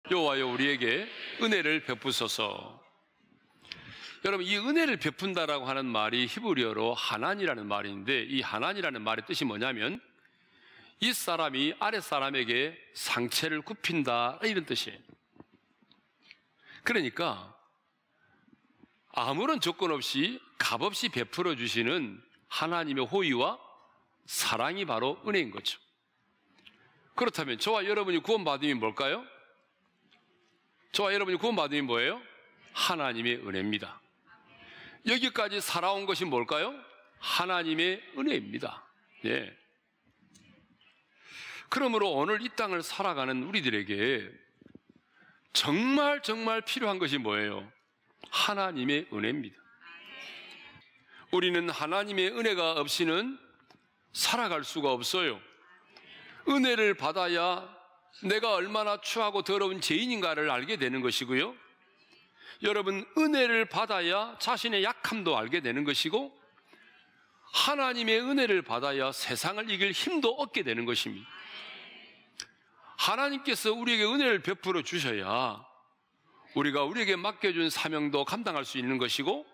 여호와여 우리에게 은혜를 베푸소서. 여러분, 이 은혜를 베푼다라고 하는 말이 히브리어로 하난이라는 말인데, 이 하난이라는 말의 뜻이 뭐냐면 이 사람이 아랫 사람에게 상체를 굽힌다, 이런 뜻이에요. 그러니까 아무런 조건 없이 값없이 베풀어 주시는 하나님의 호의와 사랑이 바로 은혜인 거죠. 그렇다면 저와 여러분이 구원받음이 뭘까요? 저와 여러분이 구원받음이 뭐예요? 하나님의 은혜입니다. 여기까지 살아온 것이 뭘까요? 하나님의 은혜입니다. 네. 그러므로 오늘 이 땅을 살아가는 우리들에게 정말 필요한 것이 뭐예요? 하나님의 은혜입니다. 우리는 하나님의 은혜가 없이는 살아갈 수가 없어요. 은혜를 받아야 내가 얼마나 추하고 더러운 죄인인가를 알게 되는 것이고요. 여러분, 은혜를 받아야 자신의 약함도 알게 되는 것이고, 하나님의 은혜를 받아야 세상을 이길 힘도 얻게 되는 것입니다. 하나님께서 우리에게 은혜를 베풀어 주셔야 우리에게 맡겨준 사명도 감당할 수 있는 것이고,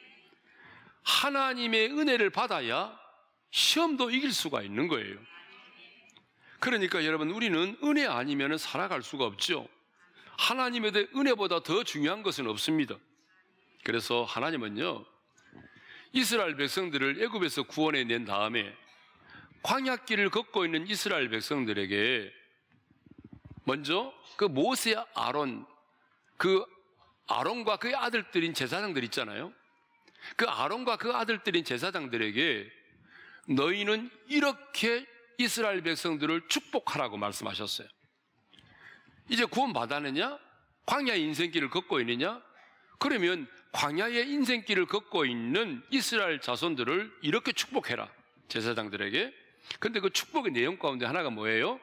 하나님의 은혜를 받아야 시험도 이길 수가 있는 거예요. 그러니까 여러분, 우리는 은혜 아니면 살아갈 수가 없죠. 하나님에 대해 은혜보다 더 중요한 것은 없습니다. 그래서 하나님은요, 이스라엘 백성들을 애굽에서 구원해 낸 다음에 광야길을 걷고 있는 이스라엘 백성들에게 먼저 그 모세 아론, 그 아론과 그의 아들들인 제사장들 있잖아요. 그 아론과 그 아들들인 제사장들에게 너희는 이렇게 이스라엘 백성들을 축복하라고 말씀하셨어요. 이제 구원 받았느냐? 광야의 인생길을 걷고 있느냐? 그러면 광야의 인생길을 걷고 있는 이스라엘 자손들을 이렇게 축복해라, 제사장들에게. 그런데 그 축복의 내용 가운데 하나가 뭐예요?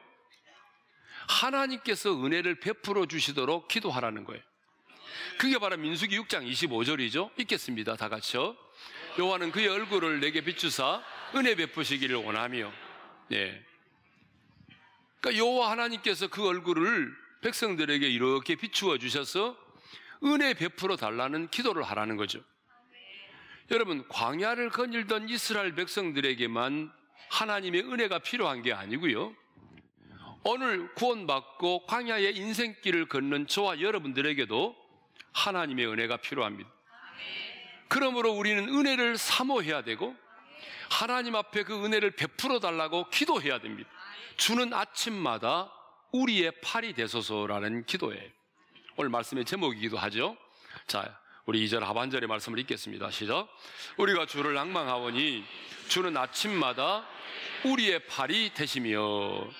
하나님께서 은혜를 베풀어 주시도록 기도하라는 거예요. 그게 바로 민수기 6장 25절이죠. 읽겠습니다, 다 같이요. 여호와는 그의 얼굴을 내게 비추사 은혜 베푸시기를 원하며. 예. 그러니까 여호와 하나님께서 그 얼굴을 백성들에게 이렇게 비추어 주셔서 은혜 베풀어 달라는 기도를 하라는 거죠. 여러분, 광야를 거닐던 이스라엘 백성들에게만 하나님의 은혜가 필요한 게 아니고요, 오늘 구원받고 광야의 인생길을 걷는 저와 여러분들에게도 하나님의 은혜가 필요합니다. 그러므로 우리는 은혜를 사모해야 되고, 하나님 앞에 그 은혜를 베풀어 달라고 기도해야 됩니다. 주는 아침마다 우리의 팔이 되소서라는 기도예요. 오늘 말씀의 제목이기도 하죠. 자, 우리 2절 하반절의 말씀을 읽겠습니다. 시작. 우리가 주를 앙망하오니 주는 아침마다 우리의 팔이 되시며.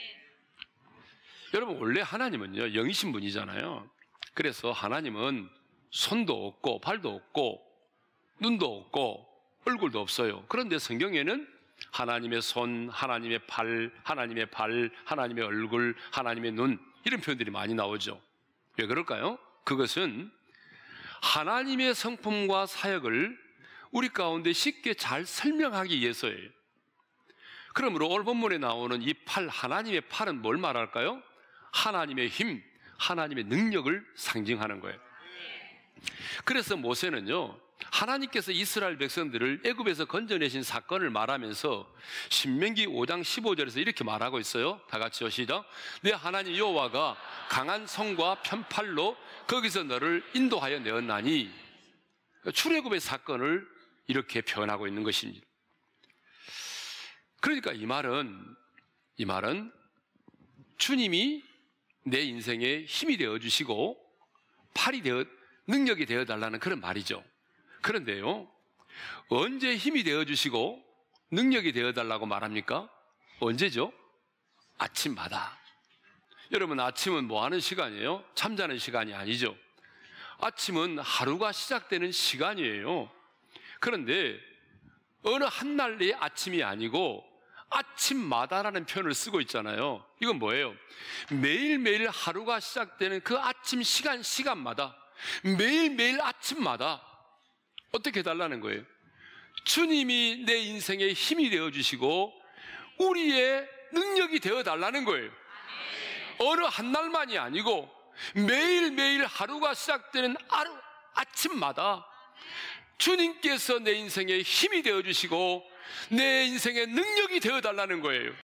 여러분, 원래 하나님은요, 영이신 분이잖아요. 그래서 하나님은 손도 없고 발도 없고 눈도 없고 얼굴도 없어요. 그런데 성경에는 하나님의 손, 하나님의 팔, 하나님의 발, 하나님의 얼굴, 하나님의 눈, 이런 표현들이 많이 나오죠. 왜 그럴까요? 그것은 하나님의 성품과 사역을 우리 가운데 쉽게 잘 설명하기 위해서예요. 그러므로 오늘 본문에 나오는 이 팔, 하나님의 팔은 뭘 말할까요? 하나님의 힘, 하나님의 능력을 상징하는 거예요. 그래서 모세는요, 하나님께서 이스라엘 백성들을 애굽에서 건져내신 사건을 말하면서 신명기 5장 15절에서 이렇게 말하고 있어요. 다 같이요, 시작. 내 하나님 여호와가 강한 손과 편팔로 거기서 너를 인도하여 내었나니. 출애굽의 사건을 이렇게 표현하고 있는 것입니다. 그러니까 이 말은 주님이 내 인생에 힘이 되어주시고 능력이 되어달라는 그런 말이죠. 그런데요, 언제 힘이 되어주시고 능력이 되어달라고 말합니까? 언제죠? 아침마다. 여러분, 아침은 뭐 하는 시간이에요? 잠자는 시간이 아니죠. 아침은 하루가 시작되는 시간이에요. 그런데 어느 한 날의 아침이 아니고 아침마다라는 표현을 쓰고 있잖아요. 이건 뭐예요? 매일매일 하루가 시작되는 그 아침 시간마다, 매일매일 아침마다 어떻게 해달라는 거예요? 주님이 내 인생의 힘이 되어주시고 우리의 능력이 되어달라는 거예요. 어느 한 날만이 아니고 매일매일 하루가 시작되는 아침마다 주님께서 내 인생의 힘이 되어주시고 내 인생의 능력이 되어달라는 거예요.